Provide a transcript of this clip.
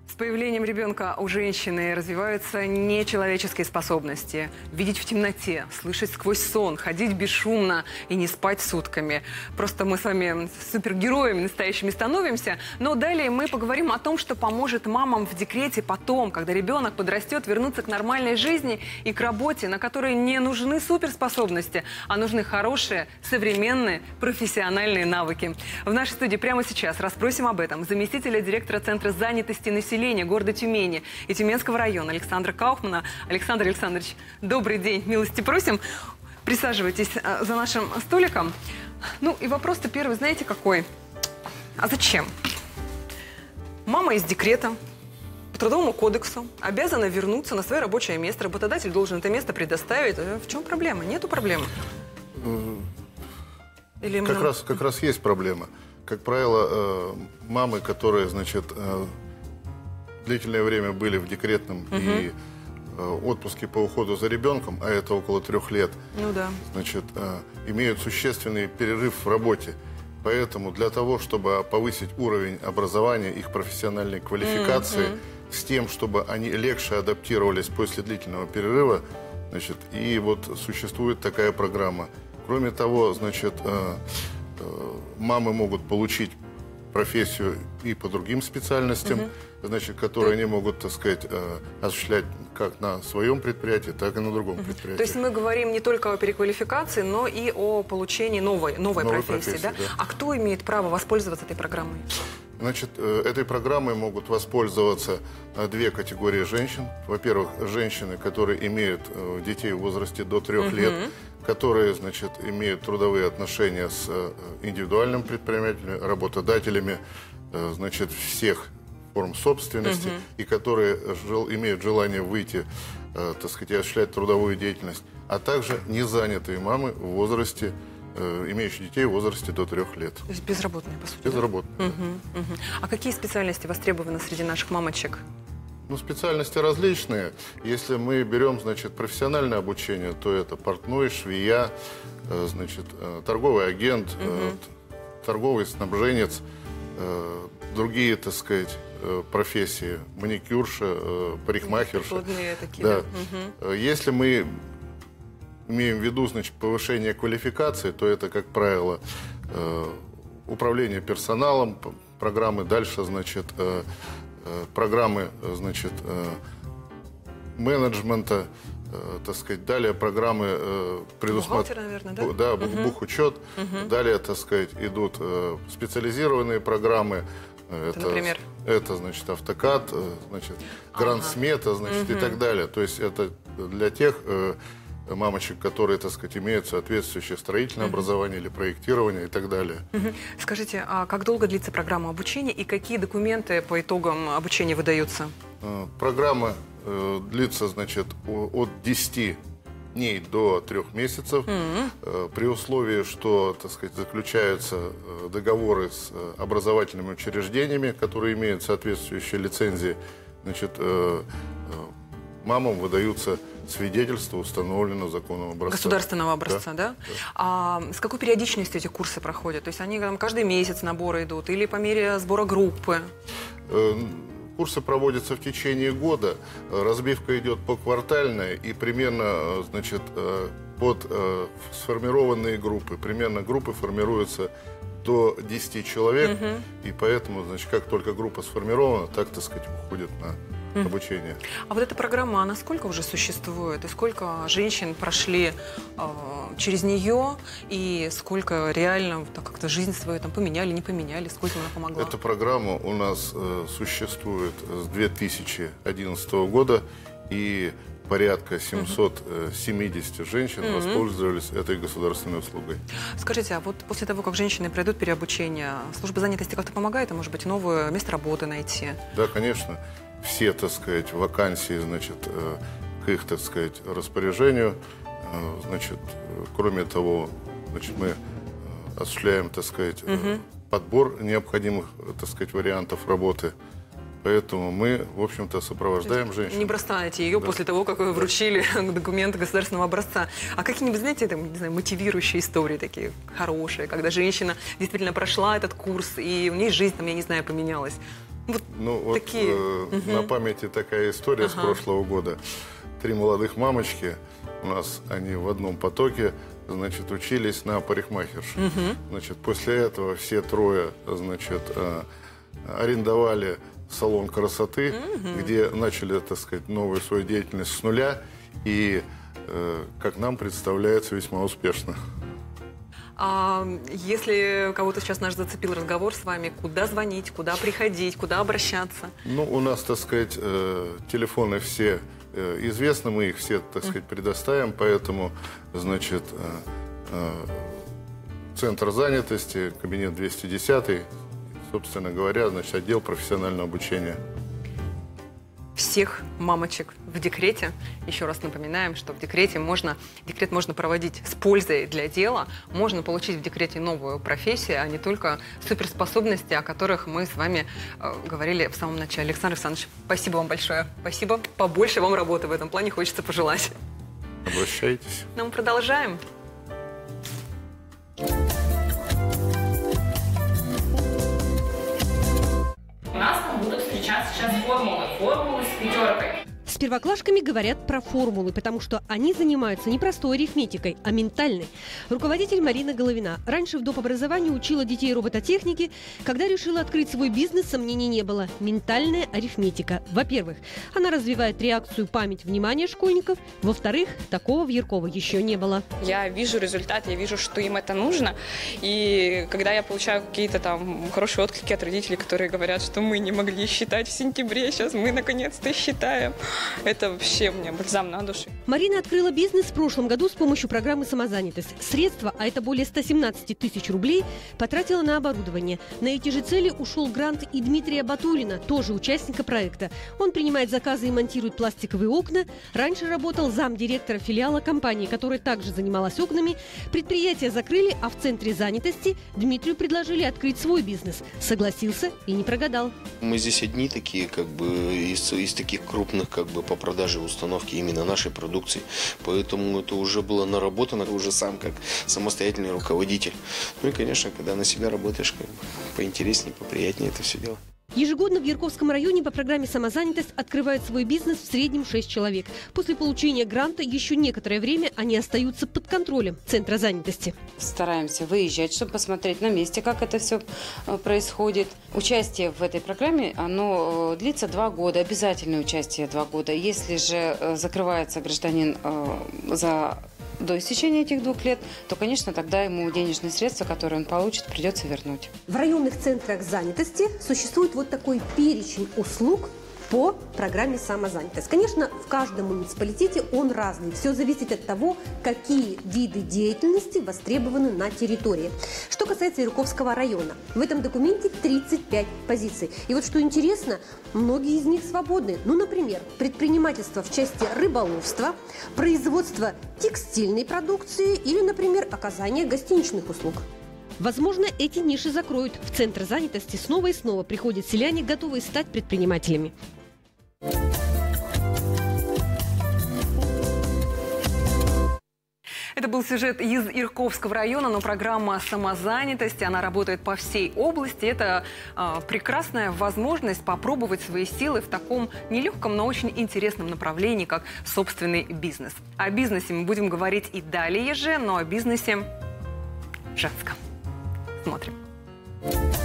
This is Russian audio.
С появлением ребенка у женщины развиваются нечеловеческие способности. Видеть в темноте, слышать сквозь сон, ходить бесшумно и не спать сутками. Просто мы с вами супергероями настоящими становимся. Но далее мы поговорим о том, что поможет мамам в декрете потом, когда ребенок подрастет, вернуться к нормальной жизни и к работе, на которой не нужны суперспособности, а нужны хорошие, современные, профессиональные навыки. В нашей студии прямо сейчас расспросим об этом заместителя директора Центра занятости населения города Тюмени и Тюменского района Александра Кауфмана. Александр Александрович, добрый день, милости просим. Присаживайтесь за нашим столиком. Ну и вопрос-то первый, знаете какой? А зачем? Мама из декрета по Трудовому кодексу обязана вернуться на свое рабочее место. Работодатель должен это место предоставить. В чем проблема? Нету проблемы? Или как раз есть проблема. Как правило, мамы, которые, значит, длительное время были в декретном и отпуске по уходу за ребенком, а это около 3 лет, значит, имеют существенный перерыв в работе. Поэтому для того, чтобы повысить уровень образования, их профессиональной квалификации, с тем, чтобы они легче адаптировались после длительного перерыва, значит, и вот существует такая программа. Кроме того, значит, мамы могут получить профессию и по другим специальностям, значит, которые они могут, так сказать, осуществлять как на своем предприятии, так и на другом предприятии. То есть мы говорим не только о переквалификации, но и о получении новой профессии, да? А кто имеет право воспользоваться этой программой? Значит, этой программой могут воспользоваться 2 категории женщин. Во-первых, женщины, которые имеют детей в возрасте до 3 лет, которые, значит, имеют трудовые отношения с индивидуальным предпринимателем, работодателями, значит, всех форм собственности, и которые имеют желание выйти, так сказать, и осуществлять трудовую деятельность, а также незанятые мамы в возрасте, имеющие детей в возрасте до 3 лет. То есть безработные, по сути. Безработные. А какие специальности востребованы среди наших мамочек? Ну, специальности различные. Если мы берем, значит, профессиональное обучение, то это портной, швея, значит, торговый агент, торговый снабженец, другие, так сказать, профессии, маникюрша, парикмахерша. Такие, да. Если мы имеем в виду, значит, повышение квалификации, то это, как правило, управление персоналом, программы дальше, значит, программы, значит, менеджмента, так сказать, далее программы бухгалтер, наверное, да? Да, бухучет. Далее, так сказать, идут специализированные программы. Например? Это, значит, автокад, значит, гранд-смета, значит, и так далее. То есть это для тех мамочек, которые, так сказать, имеют соответствующее строительное образование или проектирование и так далее. Скажите, а как долго длится программа обучения и какие документы по итогам обучения выдаются? Программа длится, значит, от 10 дней до 3 месяцев, при условии, что, так сказать, заключаются договоры с образовательными учреждениями, которые имеют соответствующие лицензии. Значит, мамам выдаются свидетельства установленного законом образца. Государственного образца, да? А с какой периодичностью эти курсы проходят? То есть они там каждый месяц наборы идут или по мере сбора группы? Курсы проводятся в течение года, разбивка идет поквартальная и примерно, значит, под сформированные группы. Примерно группы формируются до 10 человек, и поэтому, значит, как только группа сформирована, так, так сказать, уходит на обучение. А вот эта программа, она сколько уже существует? И сколько женщин прошли через нее? И сколько реально так как-то жизнь свою там поменяли, не поменяли? Сколько она помогла? Эта программа у нас существует с 2011 года. И порядка 770 женщин воспользовались этой государственной услугой. Скажите, а вот после того, как женщины пройдут переобучение, служба занятости как-то помогает, а может быть, новое место работы найти? Да, конечно. Все, так сказать, вакансии, значит, к их, так сказать, распоряжению. Значит, кроме того, значит, мы осуществляем, так сказать, подбор необходимых, так сказать, вариантов работы. Поэтому мы, в общем-то, сопровождаем женщин. Не бросаете ее после того, как вы вручили документы государственного образца. А какие-нибудь, знаете, там, не знаю, мотивирующие истории такие хорошие, когда женщина действительно прошла этот курс, и у нее жизнь, там, я не знаю, поменялась? Вот Ну, вот такие. на памяти такая история с прошлого года. 3 молодых мамочки, у нас они в одном потоке, значит, учились на парикмахершу. Значит, после этого все трое, значит, арендовали салон красоты, где начали, так сказать, новую свою деятельность с нуля и, как нам представляется, весьма успешно. А если кого-то сейчас наш зацепил разговор с вами, куда звонить, куда приходить, куда обращаться? Ну, у нас, так сказать, телефоны все известны, мы их все, так сказать, предоставим, поэтому, значит, центр занятости, кабинет 210, собственно говоря, значит, отдел профессионального обучения. Всех мамочек в декрете. Еще раз напоминаем, что в декрет можно проводить с пользой для дела, можно получить в декрете новую профессию, а не только суперспособности, о которых мы с вами говорили в самом начале. Александр Александрович, спасибо вам большое. Спасибо. Побольше вам работы в этом плане хочется пожелать. Обращайтесь. Но мы продолжаем. У нас там будут встречаться сейчас формулы с пятеркой. С первоклашками говорят про формулы, потому что они занимаются не простой арифметикой, а ментальной. Руководитель Марина Головина раньше в доп. Образовании учила детей робототехники. Когда решила открыть свой бизнес, сомнений не было. Ментальная арифметика. Во-первых, она развивает реакцию, память, внимание школьников. Во-вторых, такого в Ярково еще не было. Я вижу результат, я вижу, что им это нужно. И когда я получаю какие-то там хорошие отклики от родителей, которые говорят, что мы не могли считать в сентябре, сейчас мы наконец-то считаем. Это вообще мне бальзам на душу. Марина открыла бизнес в прошлом году с помощью программы «Самозанятость». Средства, а это более 117 тысяч рублей, потратила на оборудование. На эти же цели ушел грант и Дмитрия Батулина, тоже участника проекта. Он принимает заказы и монтирует пластиковые окна. Раньше работал замдиректора филиала компании, которая также занималась окнами. Предприятие закрыли, а в центре занятости Дмитрию предложили открыть свой бизнес. Согласился и не прогадал. Мы здесь одни такие, как бы, из таких крупных, как бы, по продаже установки именно нашей продукции. Поэтому это уже было наработано, уже сам как самостоятельный руководитель. Ну и, конечно, когда на себя работаешь, как бы, поинтереснее, поприятнее это все дело. Ежегодно в Ярковском районе по программе «Самозанятость» открывает свой бизнес в среднем 6 человек. После получения гранта еще некоторое время они остаются под контролем Центра занятости. Стараемся выезжать, чтобы посмотреть на месте, как это все происходит. Участие в этой программе, оно длится 2 года, обязательное участие 2 года. Если же закрывается гражданин до истечения этих 2 лет, то, конечно, тогда ему денежные средства, которые он получит, придется вернуть. В районных центрах занятости существует вот такой перечень услуг по программе «Самозанятость». Конечно, в каждом муниципалитете он разный. Все зависит от того, какие виды деятельности востребованы на территории. Что касается Ярковского района, в этом документе 35 позиций. И вот что интересно, многие из них свободны. Ну, например, предпринимательство в части рыболовства, производство текстильной продукции или, например, оказание гостиничных услуг. Возможно, эти ниши закроют. В Центр занятости снова и снова приходят селяне, готовые стать предпринимателями. Это был сюжет из Ярковского района, но программа «Самозанятость», она работает по всей области. Это прекрасная возможность попробовать свои силы в таком нелегком, но очень интересном направлении, как собственный бизнес. О бизнесе мы будем говорить и далее же, но о бизнесе женском. Смотрим.